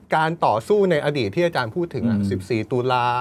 การต่อสู้ในอดีตที่อาจารย์พูดถึง14 ตุลา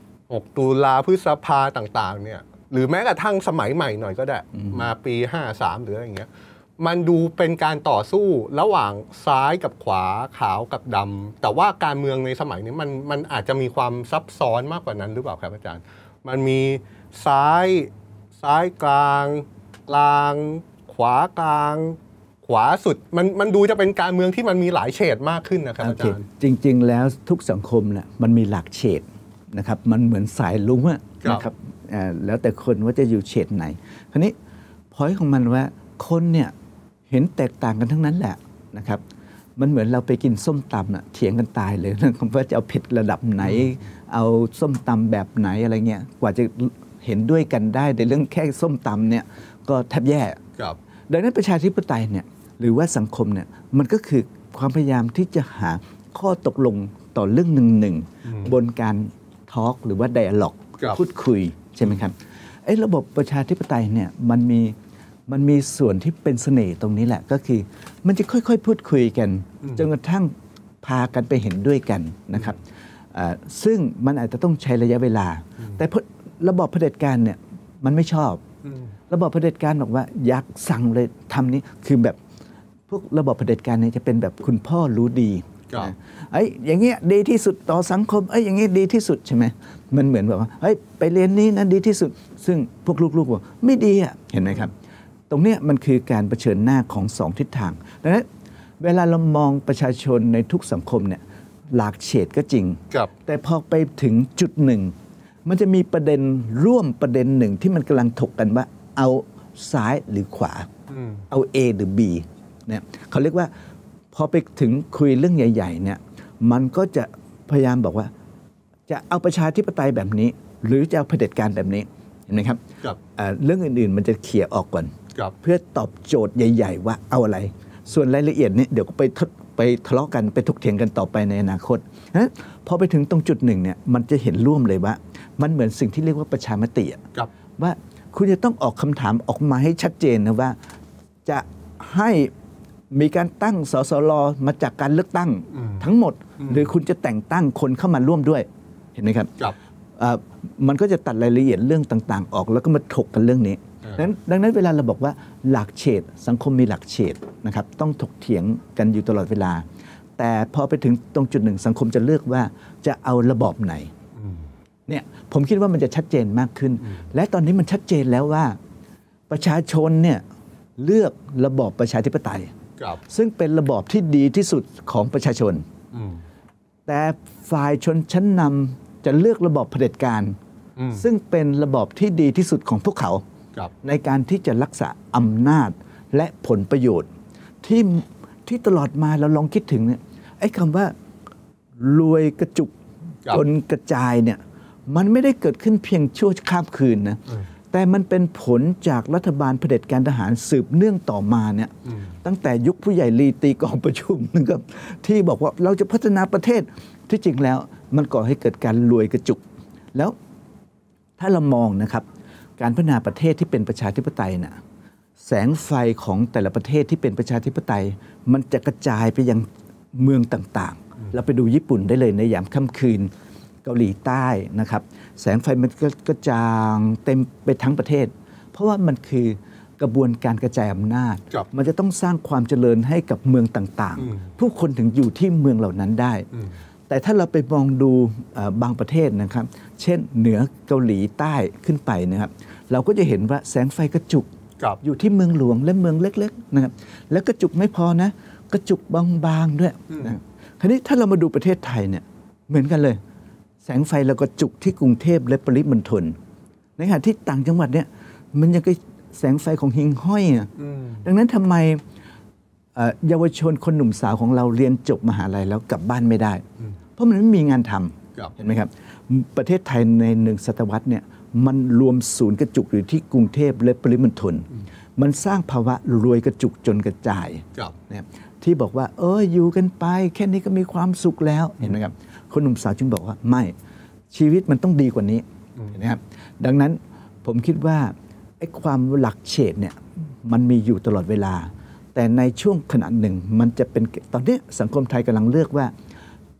6 ตุลาพฤษภาต่างๆเนี่ยหรือแม้กระทั่งสมัยใหม่หน่อยก็ได้มาปี 53 หรืออะไรอย่างเงี้ยมันดูเป็นการต่อสู้ระหว่างซ้ายกับขวาขาวกับดำแต่ว่าการเมืองในสมัยนี้มันอาจจะมีความซับซ้อนมากกว่านั้นหรือเปล่าครับอาจารย์มันมีซ้ายกลางขวากลางขวาสุดมันดูจะเป็นการเมืองที่มันมีหลายเฉดมากขึ้นนะครับอาจารย์จริงๆแล้วทุกสังคมเนี่ยมันมีหลากเฉดนะครับมันเหมือนสายลุ้งนะครับแล้วแต่คนว่าจะอยู่เฉดไหนคราวนี้พอยต์ของมันว่าคนเนี่ยเห็นแตกต่างกันทั้งนั้นแหละนะครับมันเหมือนเราไปกินส้มตำเถียงกันตายเลยเรื่องว่าจะเอาเผ็ดระดับไหนเอาส้มตำแบบไหนอะไรเงี้ยกว่าจะเห็นด้วยกันได้ในเรื่องแค่ส้มตำเนี่ยก็แทบแย่ดังนั้นประชาธิปไตยเนี่ยหรือว่าสังคมเนี่ยมันก็คือความพยายามที่จะหาข้อตกลงต่อเรื่องหนึ่งบนการทอล์กหรือว่าไดอะล็อกพูดคุยใช่ไหมครับไอ้ระบบประชาธิปไตยเนี่ยมันมีส่วนที่เป็นเสน่ห์ตรงนี้แหละก็คือมันจะค่อยๆพูดคุยกันจนกระทั่งพากันไปเห็นด้วยกันนะครับซึ่งมันอาจจะต้องใช้ระยะเวลาแต่ระบอบเผด็จการเนี่ยมันไม่ชอบระบอบเผด็จการบอกว่าอยากสั่งเลยทำนี้คือแบบพวกระบอบเผด็จการเนี่ยจะเป็นแบบคุณพ่อรู้ดีอย่างเงี้ยดีที่สุดต่อสังคมอย่างเงี้ยดีที่สุดใช่ไหมมันเหมือนแบบว่าไปเรียนนี้นะดีที่สุดซึ่งพวกลูกๆบอกไม่ดีเห็นไหมครับตรงนี้มันคือการเผชิญหน้าของสองทิศทางดังนั้นเวลาเรามองประชาชนในทุกสังคมเนี่ยหลากเฉดก็จริงแต่พอไปถึงจุดหนึ่งมันจะมีประเด็นร่วมประเด็นหนึ่งที่มันกำลังถกกันว่าเอาซ้ายหรือขวาเอา A หรือ B เนี่ยเขาเรียกว่าพอไปถึงคุยเรื่องใหญ่ๆเนี่ยมันก็จะพยายามบอกว่าจะเอาประชาธิปไตยแบบนี้หรือจะเอาเผด็จการแบบนี้เห็นไหมครับเรื่องอื่นๆมันจะเคลียร์ออกก่อนเพื่อตอบโจทย์ใหญ่ๆว่าเอาอะไรส่วนรายละเอียดเนี่ยเดี๋ยวก็ไปทะเลาะกันไปถกเถียงกันต่อไปในอนาคตพอไปถึงตรงจุดหนึ่งเนี่ยมันจะเห็นร่วมเลยว่ามันเหมือนสิ่งที่เรียกว่าประชามติว่าคุณจะต้องออกคำถามออกมาให้ชัดเจนนะว่าจะให้มีการตั้งสสรมาจากการเลือกตั้งทั้งหมดหรือคุณจะแต่งตั้งคนเข้ามาร่วมด้วยเห็นไหมครับมันก็จะตัดรายละเอียดเรื่องต่างๆออกแล้วก็มาถกกันเรื่องนี้ดังนั้นเวลาเราบอกว่าหลักเฉดสังคมมีหลักเฉดนะครับต้องถกเถียงกันอยู่ตลอดเวลาแต่พอไปถึงตรงจุดหนึ่งสังคมจะเลือกว่าจะเอาระบอบไหนเนี่ยผมคิดว่ามันจะชัดเจนมากขึ้นและตอนนี้มันชัดเจนแล้วว่าประชาชนเนี่ยเลือกระบอบประชาธิปไตยซึ่งเป็นระบอบที่ดีที่สุดของประชาชนแต่ฝ่ายชนชั้นนำจะเลือกระบอบเผด็จการซึ่งเป็นระบอบที่ดีที่สุดของพวกเขาในการที่จะรักษาอำนาจและผลประโยชน์ที่ตลอดมาเราลองคิดถึงเนี่ยไอ้คำว่ารวยกระจุกจนกระจายเนี่ยมันไม่ได้เกิดขึ้นเพียงชั่วข้ามคืนนะแต่มันเป็นผลจากรัฐบาลเผด็จการทหารสืบเนื่องต่อมาเนี่ยตั้งแต่ยุคผู้ใหญ่ลีตีกองประชุมนะครับที่บอกว่าเราจะพัฒนาประเทศที่จริงแล้วมันก่อให้เกิดการรวยกระจุกแล้วถ้าเรามองนะครับการพัฒนาประเทศที่เป็นประชาธิปไตยน่ะแสงไฟของแต่ละประเทศที่เป็นประชาธิปไตยมันจะกระจายไปยังเมืองต่างๆเราไปดูญี่ปุ่นได้เลยในยามค่ำคืนเกาหลีใต้นะครับแสงไฟมันก็กระจางเต็มไปทั้งประเทศเพราะว่ามันคือกระบวนการกระจายอำนาจมันจะต้องสร้างความเจริญให้กับเมืองต่างๆผู้คนถึงอยู่ที่เมืองเหล่านั้นได้แต่ถ้าเราไปมองดูบางประเทศนะครับเช่นเหนือเกาหลีใต้ขึ้นไปนะครับเราก็จะเห็นว่าแสงไฟกระจุกอยู่ที่เมืองหลวงและเมืองเล็กๆนะครับแล้วกระจุกไม่พอนะกระจุกบางๆด้วยนะคราวนี้ถ้าเรามาดูประเทศไทยเนี่ยเหมือนกันเลยแสงไฟเรากระจุกที่กรุงเทพและปริมณฑลในขณะที่ต่างจังหวัดเนี่ยมันยังก็แสงไฟของหิ่งห้อยดังนั้นทำไมเยาวชนคนหนุ่มสาวของเราเรียนจบมหาลัยแล้วกลับบ้านไม่ได้เพราะมันไม่มีงานทำเห็นไหมครับประเทศไทยใน1 ศตวรรษเนี่ยมันรวมศูนย์กระจุกอยู่ที่กรุงเทพและปริมณฑลมันสร้างภาวะรวยกระจุกจนกระจายนะครับที่บอกว่าอยู่กันไปแค่นี้ก็มีความสุขแล้วเห็นไหมครับคนหนุ่มสาวจึงบอกว่าไม่ชีวิตมันต้องดีกว่านี้นะครับดังนั้นผมคิดว่าไอ้ความหลักเฉดเนี่ยมันมีอยู่ตลอดเวลาแต่ในช่วงขณะหนึ่งมันจะเป็นตอนนี้สังคมไทยกำลังเลือกว่า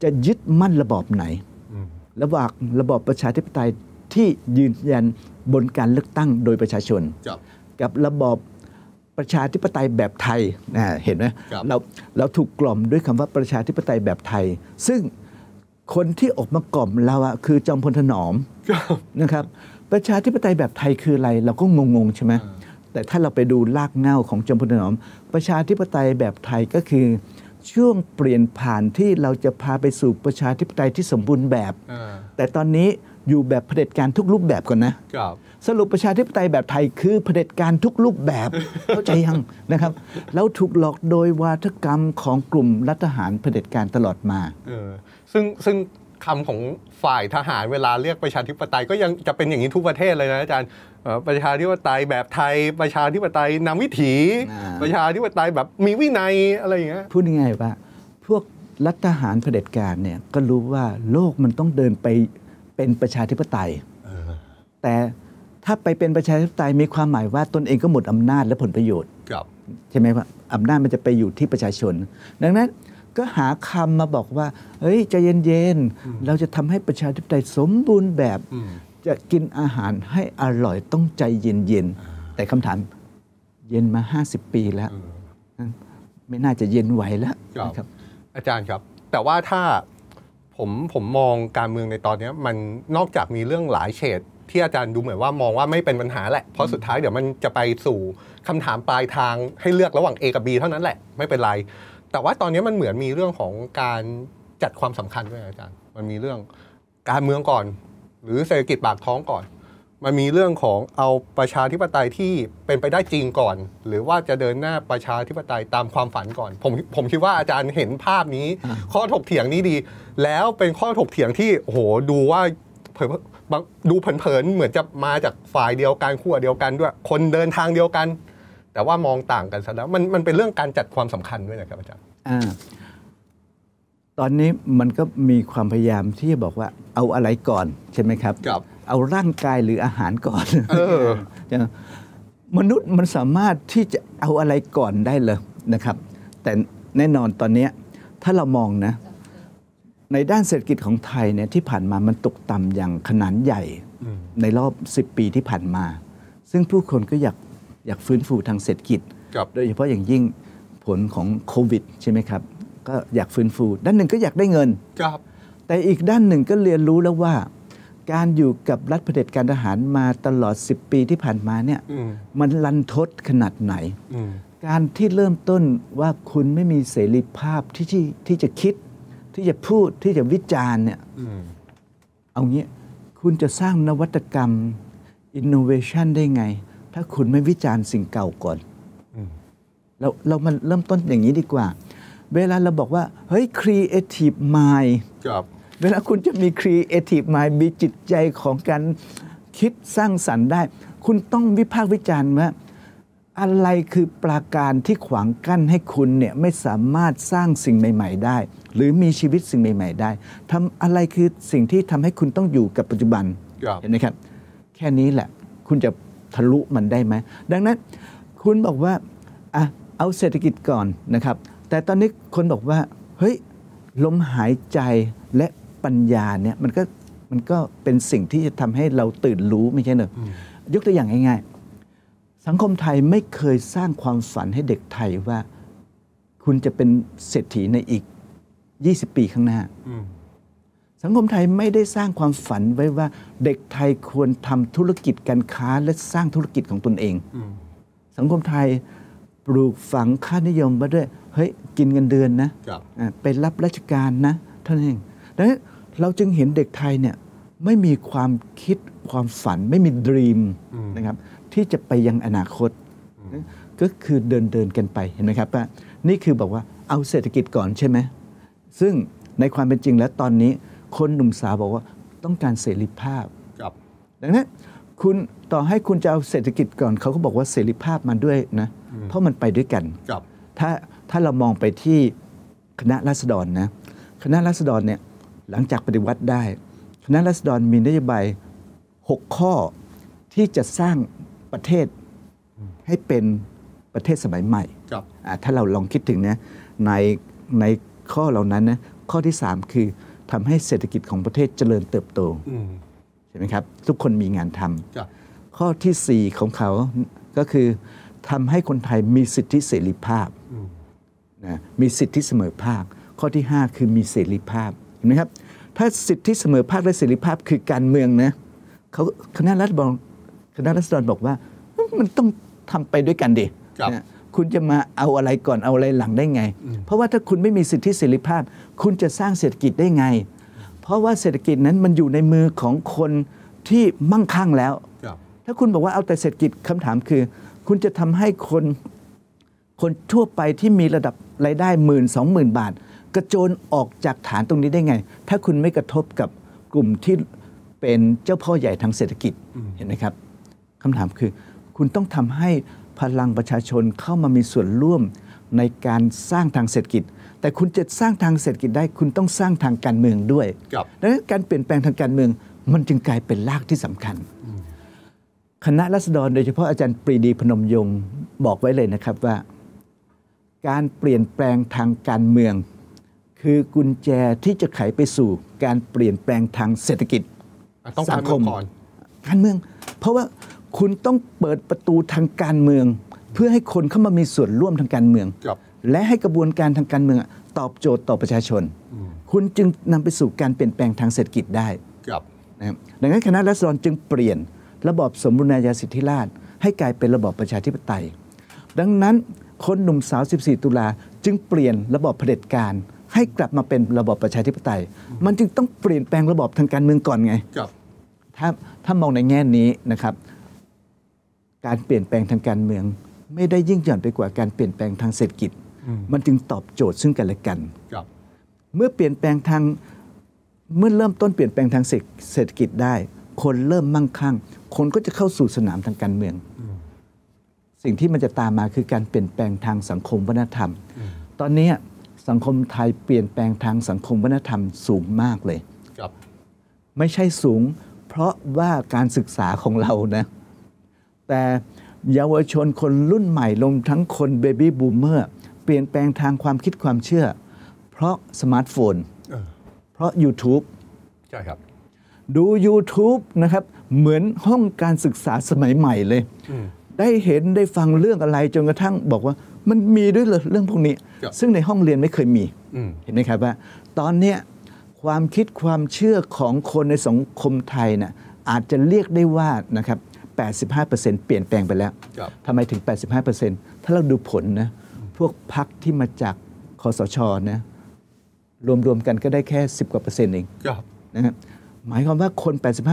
จะยึดมั่นระบอบไหนระหว่างระบอบประชาธิปไตยที่ยืนยันบนการเลือกตั้งโดยประชาชนกับระบอบประชาธิปไตยแบบไทยเห็นไหมเราถูกกล่อมด้วยคำว่าประชาธิปไตยแบบไทยซึ่งคนที่ออกมากล่อมเราคือจอมพลถนอมนะครับประชาธิปไตยแบบไทยคืออะไรเราก็งงๆใช่ไหมแต่ถ้าเราไปดูรากเหง้าของจอมพลถนอมประชาธิปไตยแบบไทยก็คือช่วงเปลี่ยนผ่านที่เราจะพาไปสู่ประชาธิปไตยที่สมบูรณ์แบบแต่ตอนนี้อยู่แบบเผด็จการทุกรูปแบบก่อนนะสรุปประชาธิปไตยแบบไทยคือเผด็จการทุกรูปแบบเข้าใจยังนะครับแล้วถูกหลอกโดยวาทกรรมของกลุ่มรัฐทหารเผด็จการตลอดมาซึ่งคำของฝ่ายทหารเวลาเรียกประชาธิปไตยก็ยังจะเป็นอย่างนี้ทุกประเทศเลยนะอาจารย์ประชาธิปไตยแบบไทยประชาธิปไตยนำวิถีประชาธิปไตยแบบมีวินัยอะไรอย่างเงี้ยพูดง่ายๆว่าพวกรัฐทหารเผด็จการเนี่ยก็รู้ว่าโลกมันต้องเดินไปเป็นประชาธิปไตยแต่ถ้าไปเป็นประชาธิปไตยมีความหมายว่าตนเองก็หมดอำนาจและผลประโยชน์ใช่ไหมว่าอำนาจมันจะไปอยู่ที่ประชาชนดังนั้นก็หาคำมาบอกว่าเฮ้ยใจเย็นๆเราจะทำให้ประชาธิปไตยสมบูรณ์แบบจะกินอาหารให้อร่อยต้องใจเย็นๆแต่คำถามเย็นมา50 ปีแล้วไม่น่าจะเย็นไหวแล้วครับอาจารย์ครับแต่ว่าถ้าผมมองการเมืองในตอนนี้มันนอกจากมีเรื่องหลายเฉดที่อาจารย์ดูเหมือนว่ามองว่าไม่เป็นปัญหาแหละเพราะสุดท้ายเดี๋ยวมันจะไปสู่คำถามปลายทางให้เลือกระหว่าง A กับ B เท่านั้นแหละไม่เป็นไรแต่ว่าตอนนี้มันเหมือนมีเรื่องของการจัดความสำคัญด้วยอาจารย์มันมีเรื่องการเมืองก่อนหรือเศรษฐกิจปากท้องก่อนมันมีเรื่องของเอาประชาธิปไตยที่เป็นไปได้จริงก่อนหรือว่าจะเดินหน้าประชาธิปไตยตามความฝันก่อนผมคิดว่าอาจารย์เห็นภาพนี้ข้อถกเถียงนี้ดีแล้วเป็นข้อถกเถียงที่โอ้โหดูว่าดูเผินๆเหมือนจะมาจากฝ่ายเดียวกันขั้วเดียวกันด้วยคนเดินทางเดียวกันแต่ว่ามองต่างกันซะแล้วมันเป็นเรื่องการจัดความสำคัญด้วยนะครับอาจารย์ตอนนี้มันก็มีความพยายามที่จะบอกว่าเอาอะไรก่อนใช่ไหมครับเอาร่างกายหรืออาหารก่อนมนุษย์มันสามารถที่จะเอาอะไรก่อนได้เลยนะครับแต่แน่นอนตอนนี้ถ้าเรามองนะในด้านเศรษฐกิจของไทยเนี่ยที่ผ่านมามันตกต่ำอย่างขนาดใหญ่ในรอบ10 ปีที่ผ่านมาซึ่งผู้คนก็อยากฟื้นฟูทางเศรษฐกิจโดยเฉพาะอย่างยิ่งผลของโควิดใช่ไหมครับก็อยากฟื้นฟูด้านหนึ่งก็อยากได้เงินแต่อีกด้านหนึ่งก็เรียนรู้แล้วว่าการอยู่กับรัฐเผด็จการทหารมาตลอด10 ปีที่ผ่านมาเนี่ยมันรันทดขนาดไหนการที่เริ่มต้นว่าคุณไม่มีเสรีภาพที่จะคิดที่จะพูดที่จะวิจารณ์เนี่ยเอางี้คุณจะสร้างนวัตกรรม innovation ได้ไงถ้าคุณไม่วิจารณ์สิ่งเก่าก่อนเรามันเริ่มต้นอย่างนี้ดีกว่าเวลาเราบอกว่าเฮ้ย creative mind เวลาคุณจะมี creative mind มีจิตใจของการคิดสร้างสรรค์ได้คุณต้องวิพากษ์วิจารณ์ว่าอะไรคือปราการที่ขวางกั้นให้คุณเนี่ยไม่สามารถสร้างสิ่งใหม่ๆได้หรือมีชีวิตสิ่งใหม่ๆได้ทำอะไรคือสิ่งที่ทำให้คุณต้องอยู่กับปัจจุบันเห็นไหมครับแค่นี้แหละคุณจะทะลุมันได้ไหมดังนั้นคุณบอกว่าเอาเศรษฐกิจก่อนนะครับแต่ตอนนี้คนบอกว่าเฮ้ยลมหายใจและปัญญาเนี่ยมันก็เป็นสิ่งที่จะทำให้เราตื่นรู้ไม่ใช่เหรอยกตัวอย่างง่ายๆสังคมไทยไม่เคยสร้างความฝันให้เด็กไทยว่าคุณจะเป็นเศรษฐีในอีก20 ปีข้างหน้าสังคมไทยไม่ได้สร้างความฝันไว้ว่าเด็กไทยควรทำธุรกิจการค้าและสร้างธุรกิจของตนเองสังคมไทยปลูกฝังค่านิยมมาด้วยเฮ้ยกินเงินเดือนนะไปรับราชการนะเท่านั้นเองดังนั้นเราจึงเห็นเด็กไทยเนี่ยไม่มีความคิดความฝันไม่มีดรีมนะครับที่จะไปยังอนาคตก็คือเดินกันไปเห็นไหมครับว่านี่คือบอกว่าเอาเศรษฐกิจก่อนใช่ไหมซึ่งในความเป็นจริงแล้วตอนนี้คนหนุ่มสาวบอกว่าต้องการเสรีภาพดังนั้นคุณต่อให้คุณจะเอาเศรษฐกิจก่อนเขาก็บอกว่าเสรีภาพมาด้วยนะเพราะมันไปด้วยกันถ้าเรามองไปที่คณะราษฎรนะคณะราษฎรเนี่ยหลังจากปฏิวัติได้คณะราษฎรมีนโยบาย6 ข้อที่จะสร้างประเทศให้เป็นประเทศสมัยใหม่ถ้าเราลองคิดถึงนะในข้อเหล่านั้นนะข้อที่ 3 คือทำให้เศรษฐกิจของประเทศเจริญเติบโตใช่ไหมครับทุกคนมีงานทำข้อที่ 4 ของเขาก็คือทำให้คนไทยมีสิทธิเสรีภาพนะมีสิทธิเสมอภาคข้อที่ 5 คือมีเสรีภาพเห็นไหมครับถ้าสิทธิเสมอภาคและเสรีภาพคือการเมืองนะเขาคณะรัฐบาลบอกว่ามันต้องทำไปด้วยกันดินะคุณจะมาเอาอะไรก่อนเอาอะไรหลังได้ไงเพราะว่าถ้าคุณไม่มีสิทธิเสรีภาพคุณจะสร้างเศรษฐกิจได้ไงเพราะว่าเศรษฐกิจนั้นมันอยู่ในมือของคนที่มั่งคั่งแล้วถ้าคุณบอกว่าเอาแต่เศรษฐกิจคำถามคือคุณจะทำให้คนทั่วไปที่มีระดับรายได้10,000-20,000 บาทกระโจนออกจากฐานตรงนี้ได้ไงถ้าคุณไม่กระทบกับกลุ่มที่เป็นเจ้าพ่อใหญ่ทางเศรษฐกิจเห็นไหมครับคำถามคือคุณต้องทำให้พลังประชาชนเข้ามามีส่วนร่วมในการสร้างทางเศรษฐกิจแต่คุณจะสร้างทางเศรษฐกิจได้คุณต้องสร้างทางการเมืองด้วยดังนั้นการเปลี่ยนแปลงทางการเมืองมันจึงกลายเป็นรากที่สำคัญคณะราษฎรโดยเฉพาะอาจารย์ปรีดีพนมยงค์บอกไว้เลยนะครับว่าการเปลี่ยนแปลงทางการเมืองคือกุญแจที่จะไขไปสู่การเปลี่ยนแปลงทางเศรษฐกิจสังคมการเมืองเพราะว่าคุณต้องเปิดประตูทางการเมืองเพื่อให้คนเข้ามามีส่วนร่วมทางการเมืองและให้กระบวนการทางการเมืองตอบโจทย์ต่อประชาชนคุณจึงนำไปสู่การเปลี่ยนแปลงทางเศรษฐกิจได้นะครับดังนั้นคณะรัษฎรจึงเปลี่ยนระบอบสมบูรณาญาสิทธิราชย์ให้กลายเป็นระบอบประชาธิปไตยดังนั้นคนหนุ่มสาว14 ตุลาจึงเปลี่ยนระบอบเผด็จการให้กลับมาเป็นระบอบประชาธิปไตยมันจึงต้องเปลี่ยนแปลงระบอบทางการเมืองก่อนไงถ้ามองในแง่นี้นะครับการเปลี่ยนแปลงทางการเมืองไม่ได้ยิ่งหย่อนไปกว่าการเปลี่ยนแปลงทางเศรษฐกิจมันจึงตอบโจทย์ซึ่งกันและกันเมื่อเริ่มต้นเปลี่ยนแปลงทางเศรษฐกิจได้คนเริ่มมั่งคั่งคนก็จะเข้าสู่สนามทางการเมืองสิ่งที่มันจะตามมาคือการเปลี่ยนแปลงทางสังคมวัฒนธรรมตอนนี้สังคมไทยเปลี่ยนแปลงทางสังคมวัฒนธรรมสูงมากเลยไม่ใช่สูงเพราะว่าการศึกษาของเรานะแต่เยาวชนคนรุ่นใหม่รวมทั้งคนเบบี้บูมเมอร์เปลี่ยนแปลงทางความคิดความเชื่อเพราะสมาร์ทโฟนเพราะ YouTube ใช่ครับดู YouTube นะครับเหมือนห้องการศึกษาสมัยใหม่เลยได้เห็นได้ฟังเรื่องอะไรจนกระทั่งบอกว่ามันมีด้วยเหรอเรื่องพวกนี้ซึ่งในห้องเรียนไม่เคยมีเห็นไหมครับว่าตอนนี้ความคิดความเชื่อของคนในสังคมไทยนะอาจจะเรียกได้ว่านะครับ85% เปลี่ยนแปลงไปแล้วทำไมถึง 85% ถ้าเราดูผลนะพวกพรรคที่มาจากคสช.นะรวมกันก็ได้แค่10 กว่า%เองนะครับหมายความว่าคน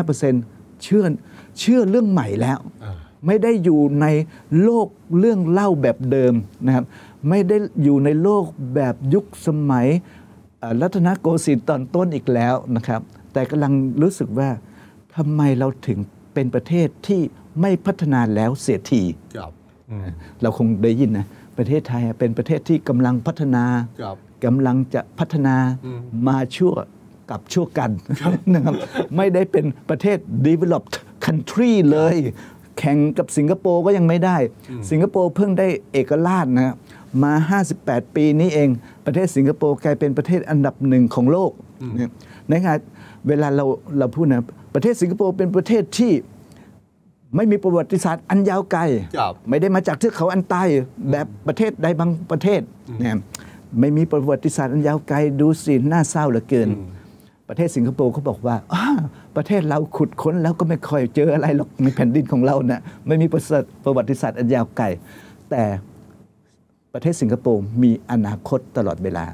85% เชื่อเรื่องใหม่แล้วไม่ได้อยู่ในโลกเรื่องเล่าแบบเดิมนะครับไม่ได้อยู่ในโลกแบบยุคสมัยรัตนโกสินทร์ตอนต้นอีกแล้วนะครับแต่กำลังรู้สึกว่าทำไมเราถึงเป็นประเทศที่ไม่พัฒนาแล้วเสียทีเราคงได้ยินนะประเทศไทยเป็นประเทศที่กำลังพัฒนากำลังจะพัฒนามาชั่วกับชั่วกันนะครับไม่ได้เป็นประเทศ developed country เลยแข่งกับสิงคโปร์ก็ยังไม่ได้สิงคโปร์เพิ่งได้เอกราชนะมา58 ปีนี้เองประเทศสิงคโปร์กลายเป็นประเทศอันดับ1ของโลกในขณะเวลาเราพูดนะประเทศสิงคโปร์เป็นประเทศที่ไม่มีประวัติศาสตร์อันยาวไกลไม่ได้มาจากเทือกเขาอันใต้แบบประเทศใดบางประเทศนะไม่มีประวัติศาสตร์อันยาวไกลดูสิน่าเศร้าเหลือเกินประเทศสิงคโปร์เขาบอกว่าประเทศเราขุดค้นแล้วก็ไม่ค่อยเจออะไรหรอกในแผ่นดินของเรานะไม่มีประวัติศาสตร์อันยาวไกลแต่ประเทศสิงคโปร์มีอนาคตตลอดเวลา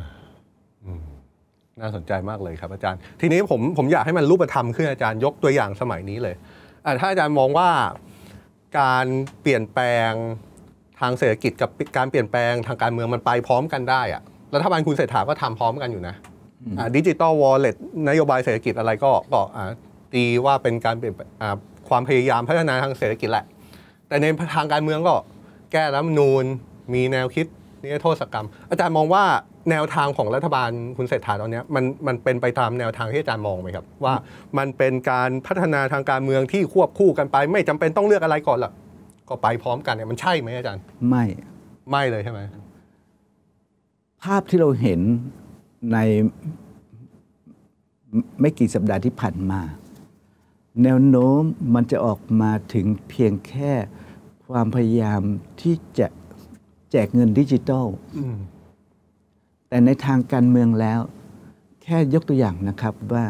น่าสนใจมากเลยครับอาจารย์ทีนี้ผมอยากให้มันรูปธรรมขึ้นอาจารย์ยกตัวอย่างสมัยนี้เลยถ้าอาจารย์มองว่าการเปลี่ยนแปลงทางเศรษฐกิจกับการเปลี่ยนแปลงทางการเมืองมันไปพร้อมกันได้อะรัฐบาลคุณเศรษฐาก็ทำพร้อมกันอยู่นะดิจิตอลวอลเล็ตนโยบายเศรษฐกิจอะไรก็ตีว่าเป็นการเปลี่ยนความพยายามพัฒนาทางเศรษฐกิจแหละแต่ในทางการเมืองก็แก้รัฐธรรมนูญมีแนวคิดนิรโทษกรรมอาจารย์มองว่าแนวทางของรัฐบาลคุณเศรษฐาตอนนี้มันเป็นไปตามแนวทางที่อาจารย์มองไหมครับว่ามันเป็นการพัฒนาทางการเมืองที่ควบคู่กันไปไม่จำเป็นต้องเลือกอะไรก่อนหรอกก็ไปพร้อมกันเนี่ยมันใช่ไหมอาจารย์ไม่เลยใช่ไหมภาพที่เราเห็นในไม่กี่สัปดาห์ที่ผ่านมา แนวโน้มมันจะออกมาถึงเพียงแค่ความพยายามที่จะแจกเงินดิจิทัลแต่ในทางการเมืองแล้วแค่ยกตัวอย่างนะครับว่า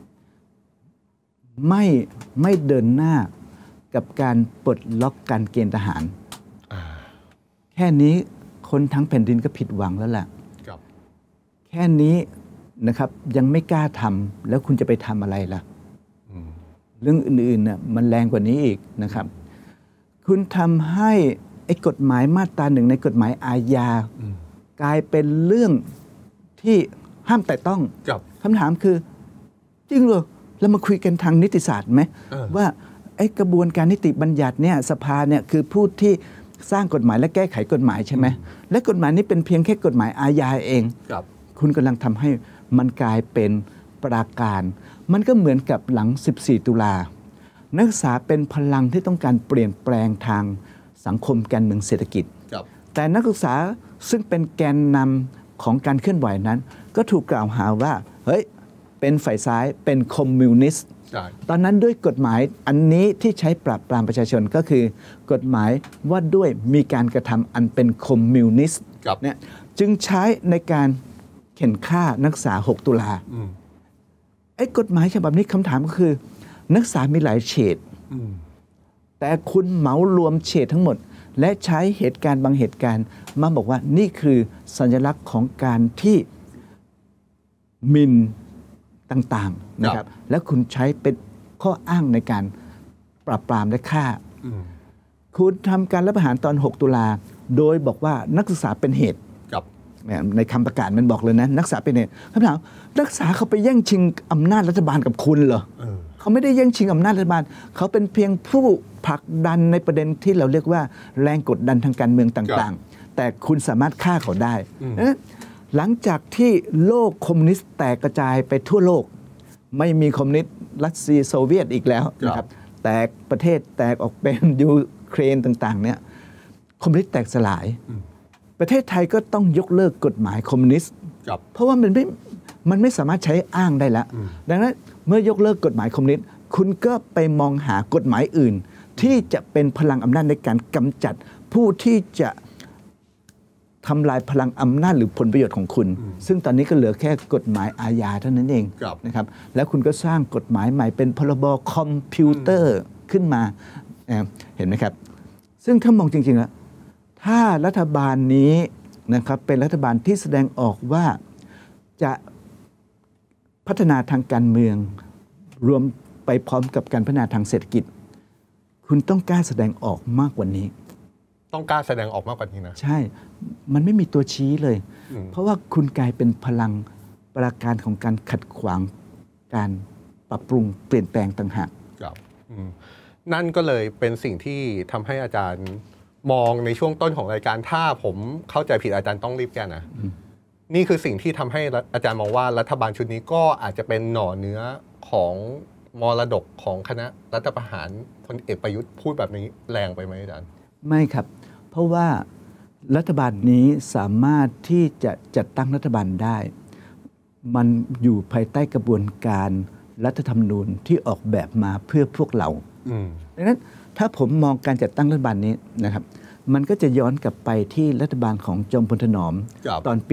ไม่เดินหน้ากับการปลดล็อกการเกณฑ์ทหารแค่นี้คนทั้งแผ่นดินก็ผิดหวังแล้วล่ะแค่นี้นะครับยังไม่กล้าทำแล้วคุณจะไปทำอะไรล่ะเรื่องอื่นๆน่ะมันแรงกว่านี้อีกนะครับคุณทำให้ไอ้กฎหมายมาตราหนึ่งในกฎหมายอาญากลายเป็นเรื่องที่ห้ามแต่ต้องคำถามคือจริงเหรอเรามาคุยกันทางนิติศาสตร์ไหมว่าไอ้กระบวนการนิติบัญญัติเนี่ยสภาเนี่ยคือผู้ที่สร้างกฎหมายและแก้ไขกฎหมายใช่ไหมและกฎหมายนี้เป็นเพียงแค่กฎหมายอาญาเองคุณกำลังทำให้มันกลายเป็นปราการมันก็เหมือนกับหลัง14 ตุลานักศึกษาเป็นพลังที่ต้องการเปลี่ยนแปลงทางสังคมการเมืองเศรษฐกิจแต่นักศึกษาซึ่งเป็นแกนนำของการเคลื่อนไหวนั้นก็ถูกกล่าวหาว่าเฮ้ยเป็นฝ่ายซ้ายเป็นคอมมิวนิสต์ตอนนั้นด้วยกฎหมายอันนี้ที่ใช้ปราบปรามประชาชนก็คือกฎหมายว่าด้วยมีการกระทำอันเป็นคอมมิวนิสต์เนี่ยจึงใช้ในการเข็นฆ่านักศึกษา6 ตุลาไอ้กฎหมายฉบับนี้คำถามก็คือนักศึกษามีหลายเฉดแต่คุณเหมารวมเฉดทั้งหมดและใช้เหตุการณ์บางเหตุการณ์มาบอกว่านี่คือสัญลักษณ์ของการที่หมิ่นต่างๆนะครับแล้วคุณใช้เป็นข้ออ้างในการปราบปรามและฆ่าคุณทำการรัฐประหารตอน 6 ตุลาโดยบอกว่านักศึกษาเป็นเหตุในคำประกาศมันบอกเลยนะนักศึกษาเป็นเหตุคำถามนักศึกษาเขาไปแย่งชิงอำนาจรัฐบาลกับคุณเหรอเขาไม่ได้แย่งชิงอำนาจรัฐบาลเขาเป็นเพียงผู้ผลักดันในประเด็นที่เราเรียกว่าแรงกดดันทางการเมืองต่างๆแต่คุณสามารถฆ่าเขาได้หลังจากที่โลกคอมมิวนิสต์แตกกระจายไปทั่วโลกไม่มีคอมมิวนิสต์รัสเซียโซเวียตอีกแล้วนะครับแตกประเทศแตกออกเป็นยูเครนต่างๆเนี่ยคอมมิวนิสต์แตกสลายประเทศไทยก็ต้องยกเลิกกฎหมายคอมมิวนิสต์เพราะว่ามันไม่สามารถใช้อ้างได้แล้วดังนั้นเมื่อยกเลิกกฎหมายคอมมิวนิสต์คุณก็ไปมองหากฎหมายอื่นที่จะเป็นพลังอำนาจในการกำจัดผู้ที่จะทำลายพลังอำนาจหรือผลประโยชน์ของคุณซึ่งตอนนี้ก็เหลือแค่กฎหมายอาญาเท่านั้นเองนะครับแล้วคุณก็สร้างกฎหมายใหม่เป็นพรบคอมพิวเตอร์ขึ้นมาเห็นไหมครับซึ่งถ้ามองจริงๆแล้วถ้ารัฐบาลนี้นะครับเป็นรัฐบาลที่แสดงออกว่าจะพัฒนาทางการเมืองรวมไปพร้อมกับการพัฒนาทางเศรษฐกิจคุณต้องกล้าแสดงออกมากกว่านี้ต้องกล้าแสดงออกมากกว่านี้นะใช่มันไม่มีตัวชี้เลยเพราะว่าคุณกลายเป็นพลังปราการของการขัดขวางการปรับปรุงเปลี่ยนแปลงต่างหากนั่นก็เลยเป็นสิ่งที่ทำให้อาจารย์มองในช่วงต้นของรายการถ้าผมเข้าใจผิดอาจารย์ต้องรีบแก้นะนี่คือสิ่งที่ทำให้อาจารย์มองว่ารัฐบาลชุดนี้ก็อาจจะเป็นหน่อเนื้อของมรดกของคณะรัฐประหารพลเอกประยุทธ์พูดแบบนี้แรงไปไหมอาจารย์ไม่ครับเพราะว่ารัฐบาลนี้สามารถที่จะจัดตั้งรัฐบาลได้มันอยู่ภายใต้กระบวนการรัฐธรรมนูญที่ออกแบบมาเพื่อพวกเราดังนั้นถ้าผมมองการจัดตั้งรัฐบาลนี้นะครับมันก็จะย้อนกลับไปที่รัฐบาลของจอมพลถนอมตอนปี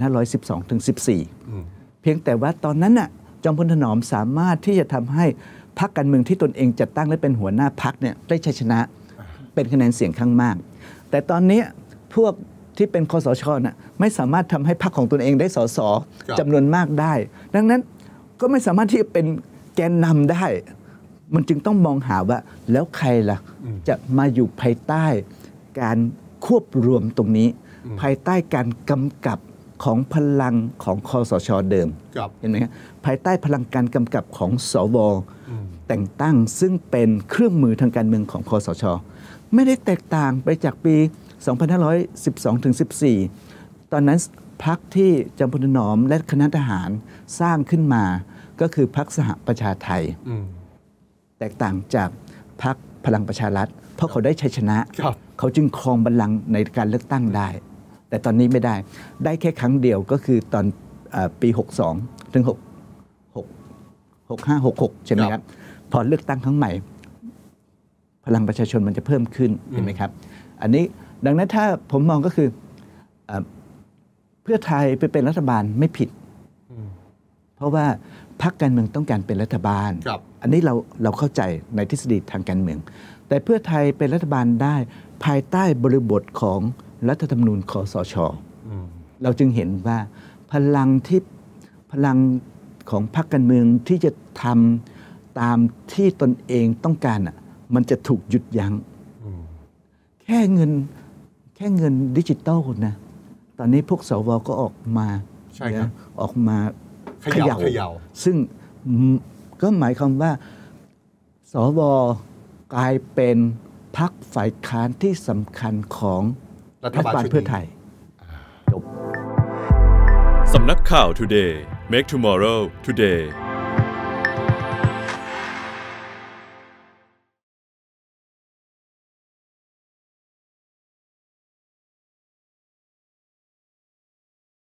2512-14 เพียงแต่ว่าตอนนั้นน่ะจอมพลถนอมสามารถที่จะทำให้พรรคการเมืองที่ตนเองจัดตั้งและเป็นหัวหน้าพรรคเนี่ยได้ชัยชนะเป็นคะแนนเสียงข้างมากแต่ตอนนี้พวกที่เป็นคสช.น่ะไม่สามารถทำให้พรรคของตนเองได้สสจำนวนมากได้ดังนั้นก็ไม่สามารถที่จะเป็นแกนนำได้มันจึงต้องมองหาว่าแล้วใครล่ะจะมาอยู่ภายใต้การควบรวมตรงนี้ภายใต้การกำกับของพลังของคสช.เดิมเห็นไหมครับภายใต้พลังการกำกับของสว.แต่งตั้งซึ่งเป็นเครื่องมือทางการเมืองของคสช.ไม่ได้แตกต่างไปจากปี 2512-14 ตอนนั้นพรรคที่จอมพลถนอมและคณะทหารสร้างขึ้นมาก็คือพรรคสหประชาไทยแตกต่างจากพรรคพลังประชารัฐเพราะเขาได้ชัยชนะเขาจึงครองบัลลังก์ในการเลือกตั้งได้แต่ตอนนี้ไม่ได้แค่ครั้งเดียวก็คือตอนปี 62 ถึง 65 66 ใช่ไหมครับพอเลือกตั้งครั้งใหม่พลังประชาชนมันจะเพิ่มขึ้นเห็นไหมครับอันนี้ดังนั้นถ้าผมมองก็คือเพื่อไทยไปเป็นรัฐบาลไม่ผิดเพราะว่าพรรคการเมืองต้องการเป็นรัฐบาลอันนี้เราเข้าใจในทฤษฎีทางการเมืองแต่เพื่อไทยเป็นรัฐบาลได้ภายใต้บริบทของรัฐธรรมนูญคสช.เราจึงเห็นว่าพลังของพรรคการเมืองที่จะทำตามที่ตนเองต้องการมันจะถูกหยุดยั้งแค่เงินดิจิตอลนะตอนนี้พวกสวก็ออกมาออกมาเขย่าซึ่งก็หมายความว่าสวกลายเป็นพรรคฝ่ายค้านที่สำคัญของรัฐบาลเพื่อไทยจบสำนักข่าว Today Make Tomorrow Today